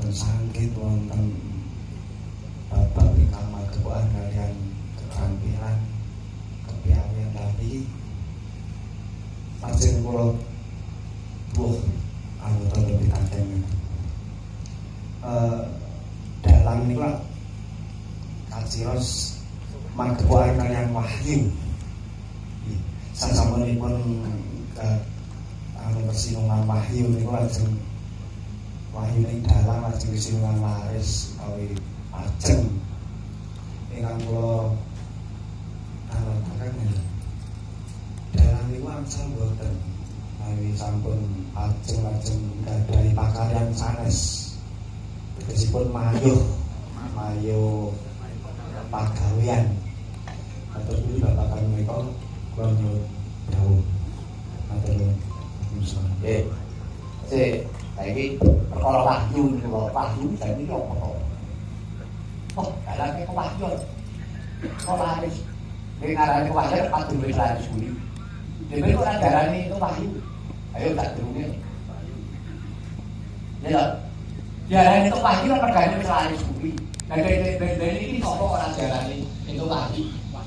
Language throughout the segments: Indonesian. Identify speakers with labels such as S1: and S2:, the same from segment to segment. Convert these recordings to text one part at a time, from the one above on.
S1: boten sanggit wonten bapak ingkang magepokan kalian keterampilan kepiawaian tadi lajeng kula anggota lebih kanten dalang niku lah kaciros magepokan kalian wahyu sasampunipun persinungan wahyu niku lajeng wahyu ning dalang lajeng persinungan laris utawi ajeng ingkang kula alataken dalang niku angsal boten menawi sampun ajeng lajeng gadhahi pakaryan sanes tegesipun mayuh pagawean atau kuwi babagan menika kula nyuwun dawuh matur nuwun. Saiki perkara wahyu niku wahyu saiki apa to? Oh, dalane kok wahyu. Kok laris. Nek ngarane wahyu padu wis laris kuwi. Dene ora darane itu wahyu. Ayo tak durunge. Ya. Darane itu wahyu ora pergane wis laris kuwi. Nah dari ini kok ora darane itu wahyu.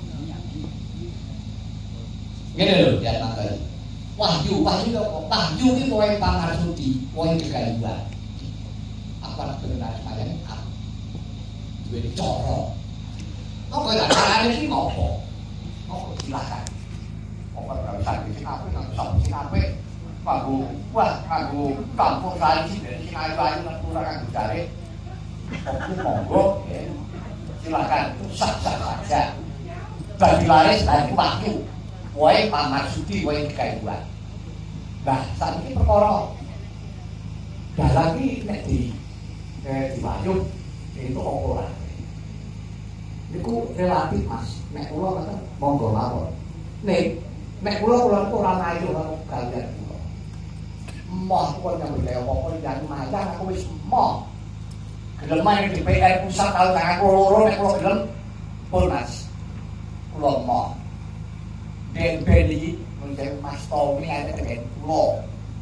S1: Ngene lho, ya nang wahyu itu kowe pangarsuti, kowe kegayuhan. Apa benar kalian apa? Duwe cara. Kok gak carane iki ngopo? Kok silakan. Apa gak bisa apa nang sing apik. Kanggo kampung kali sing ayu-ayu nang ora kanggo jare. Oke monggo, silakan sah-sah saja. Dadi laris dadi wahyu. Kowe pamarsuti kowe kegayuhan. Nah, saat ini perkara dalang iki nek diwayuh itu kok ora. Niku relatif Mas. Nek kula ngoten monggo mawon. Nek kula ora mayu karo kalian kula. Moh kok nyambut gawe apa jan macan aku wis moh. Gelem main di PR pusat tahun tangan kula loro nek kula gelem pun Mas. Kula moh. Dembeli menjadi Mas Tommy ada dengan pulau.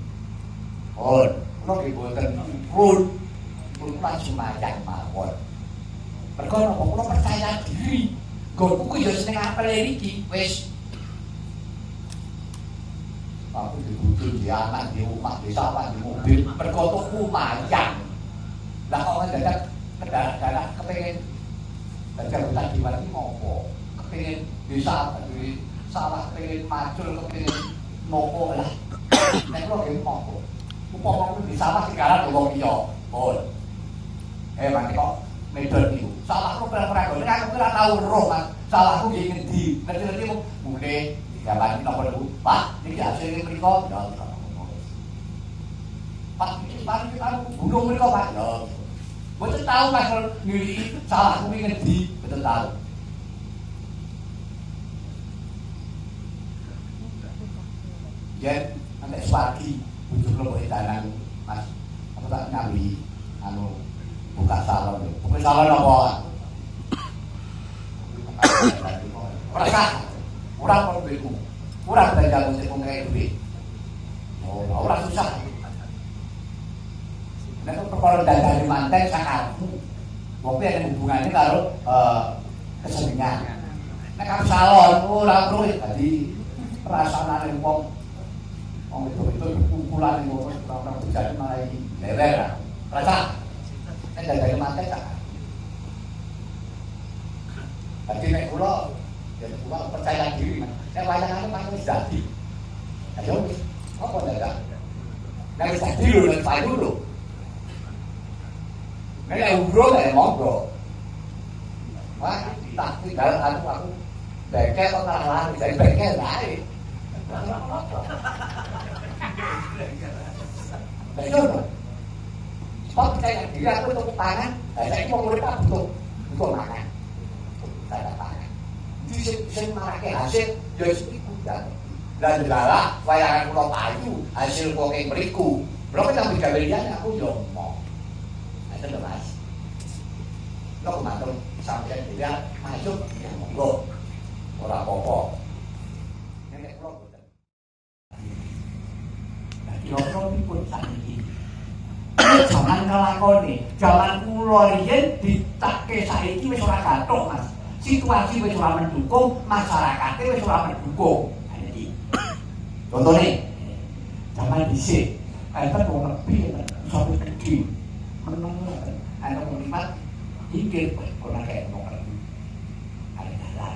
S1: Pulau dibuatkan pun langsung macam mawon. Perkara pulau percaya diri. Gonku yo seneng apel iki wis. Aku dibutuh di anak di rumah di sawah di mobil. Perkara tuku mayang. Lah kok dadak kedadak kepengin dadak utak diwati ngopo? Kepengin bisa di salah pengen macul kepengin nopo lah. Nek kula nggih mopo. Upama kuwi disawah sekarang wong liya. Mati kok medhot niku. Salahku ora gone aku ora tau roh, Mas. Salahku nggih ngendi? Ngerti-ngerti mule digawani napa niku? Pak, iki hasil mriko. Ya. Pak, iki kita gunung mriko, Pak. Ya. Mboten tau Mas ngiri salahku kuwi ngendi? Mboten tau. Yen nek swagi bujuk lho dalan Mas. Apa tak nyambi buka salon. Buka salon apa? Ora kok beku. Ora jago sing ngene duit. Ora susah. Nek perkara dadane manten sakarepmu. Wong kuwi ada hubungannya karo kesenian. Nek karo salon ora perlu dadi perasaane wong itu kumpulan yang ngurus orang-orang berjalan malah ini leler rasa ini dari mata tak jadi nek kula percaya diri nek wayangannya pasti jadi ayo apa dadak nek wis jadi lho nek payu lho nek ubro nek monggo wah tak tinggal aku bengkel kok malah lari dari bengkel lari. Betul. Sebab saya diri aku untuk tangan, saya mau murid aku untuk makan. Saya tangan. Jadi marake hasil dari situ dan jelala wayangan kula payu hasil kok ing mriku. Lha kok sampe gawe liyane aku yo mau. Itu lho Mas. Lho matur sampeyan dia masuk ya monggo. Ora apa-apa. Kira-kira pun sakit.
S2: Jangan kelakoni, zaman kula riyen ditakke saiki wis ora gathuk, Mas. Situasi wis ora mendukung, masyarakate wis ora mendukung. Jadi contone zaman dhisik, enten wong nepi sampe gede. Meneng ana wong lipat inggil kok nek wong nepi. Ada dalan.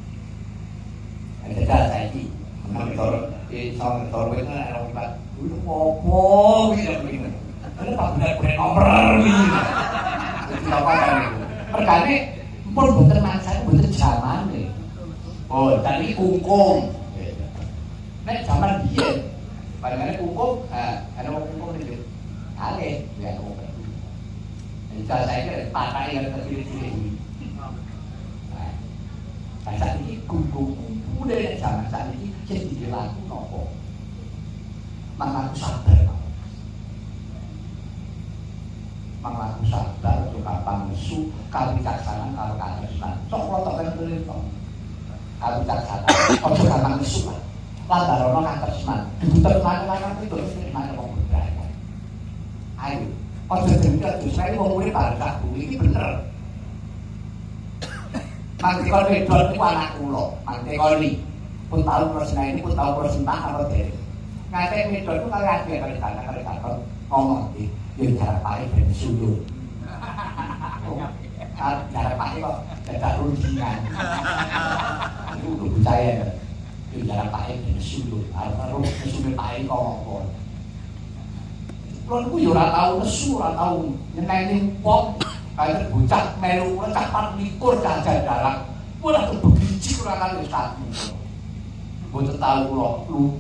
S2: Ada dalan saiki. Motor motor wis ana wong lipat. Kuwi opo iki lho. Ada Pak bener-bener nomor iki. Apa kan itu? Mergane pun boten mansane boten jamane. Oh, dan iki kungkum. Nek zaman biyen, padahal kungkum, ada wong kungkum iki. Ale, ya kungkum. Jadi saya kira pakai yang terpilih-pilih. Nah, saat ini kungkum udah zaman saat ini jadi dilaku nopo. Manglaku sabar. Manglaku sabar juga pangsu kalau bijaksana kalau keharusan sok lo tak kena beli kok kalau bijaksana kalau juga pangsu lah lantar ono keharusan dibutuh mana itu terus mana mau berani ayo kalau dendam terus saya mau mulai pada satu ini bener nanti kalau bedol itu anak kulo nanti kalau ini pun tahu prosesnya ini pun tahu prosentah apa dari nanti bedol itu kalau ada yang kali ngomong di yang cara pakai dan suyun cara pakai kok tidak rundingan itu udah percaya kan yang cara pakai dan suyun harus suyun pakai kok ngomong kalau itu ya orang tahu nesu, orang tahu nyenengin pop kayak bocah melu, capat likur jajan darah udah tuh begiji kurang kali satu bocah tahu loh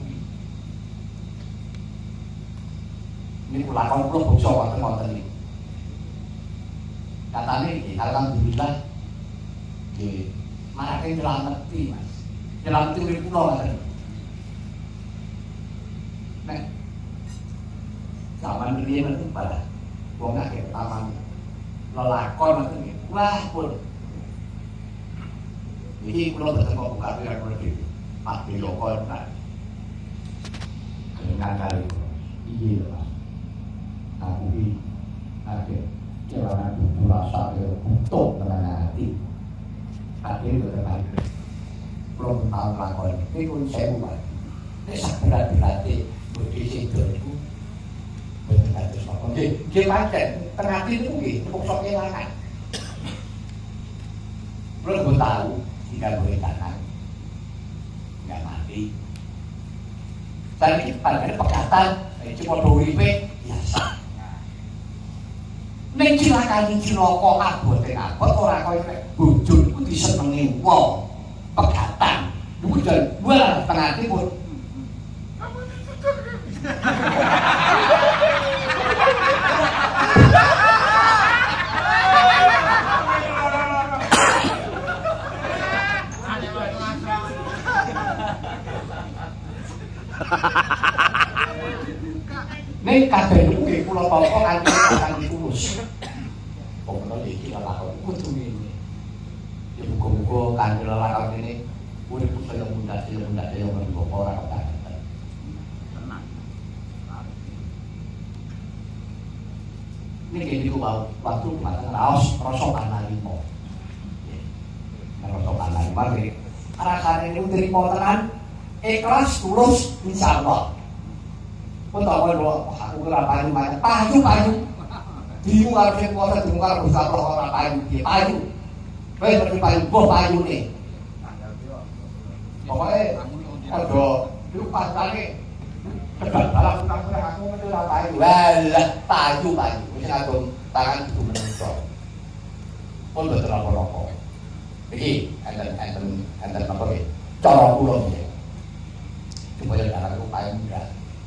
S2: ini kulakon kulo bokso wonten iki. Katane iki alhamdulillah nggih marake nyelameti Mas. Nyelameti urip kula ngoten. Nek zaman riyen itu pada wong akeh taman lelakon ngoten iki. Wah pun. Iki kula boten kok buka pikiran kula iki. Pak Biloko kan. Dengan kali iki lho. Tapi akhir jalan itu rasa untuk menangani akhir berkali belum tahu lakon ini pun saya buat ini berat-beratnya berdisi itu berat-berat lakon dia macam tengah itu gitu tepuk soknya lakan belum tahu tidak boleh tangan nggak mati tapi pada pekatan cuma duripe biasa ning cilakane cilaka abote abot ora kaya nek bojo iku disenengi wong pegatan bukan wah tengah pun ning kabeh niku nggih kula tampa kanthi tulus. Pokoke iki lakon kudu ngene. Ya muga-muga kanthi lakon ini urip saya mundak yang berbapak ora ketangan. Tenang. Niki niku waktu mateng raos rasa kanarimo. Rasa kanarimo nggih. Rasane niku trimo tenan, ikhlas tulus insyaallah. Pun tak boleh bawa aku kira payu bingung harus yang kuasa bingung harus bisa orang payu dia payu seperti payu boh payu nih pokoknya ada lupa sekali dalam tentang aku menjual payu walah payu mungkin aku tangan itu menusuk pun betul apa begini enten apa ini corong pulau ini supaya dalam aku payu mudah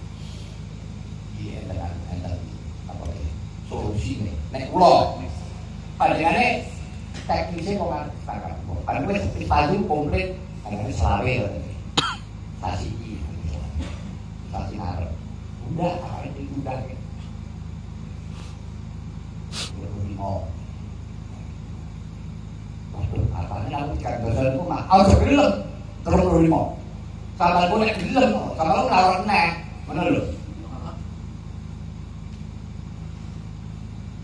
S2: enten apa iki solusine nek kula panjenengane teknisnya kok kan tangkap kan wis payu komplit ana selawe sasi iki sasi ngarep udah apa iki udah mau apa nih aku kan dasar itu mah aku gelem terus mau sama aku nek gelem sama lu lawar neh mana lho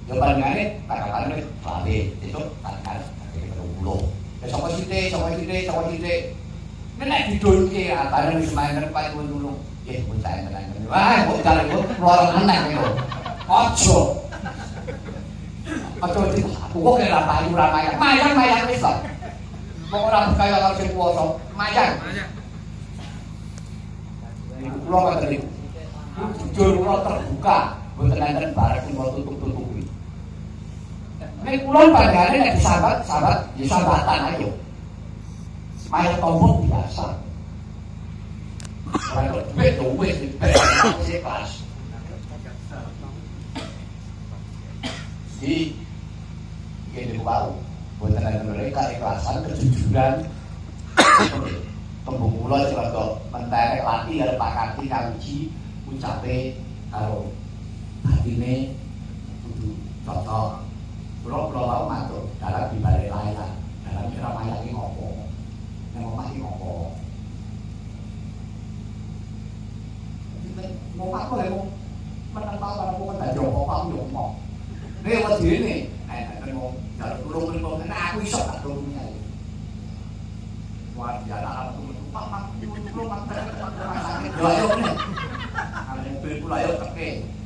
S2: Ya bandingane kadang-kadang wis balik, itu kadang-kadang kaya ulo. Ya sapa sithik. Nek didulke antane wis main nerep ngono. Ya bocah tenan. Wah, kok kare kok lorong meneh lho. Aja. Aja aku kok ora payu ora mayang. Mayang wis kok. Kok ora kaya karo sing kuwasa. Mayang. Kula ngoten niku. Jujur kula terbuka, mboten enten barang sing kula tutup-tutupi. Nek kula panggane nek disambat, ya sambatan ayo. Mayang tombok biasa. Kalau duit wis kelas. Di ini baru buat tenaga mereka ikhlasan kejujuran tembung kula rada menterek lati karo Pak Karti ngaji ucape karo batine kudu cocok. Kula wau matur dalam dibalik layar dalam ceramah iki ngopo nang omah iki ngopo mau aku lek menang tahu aku kan dadi opo aku yo omong. Nek wedine nek mau jaluk tulung mriko nek aku iso tak tulungi ae. Wah, ya tak aku tulung mak. Yo ayo nek. Ana ben kula yo teke.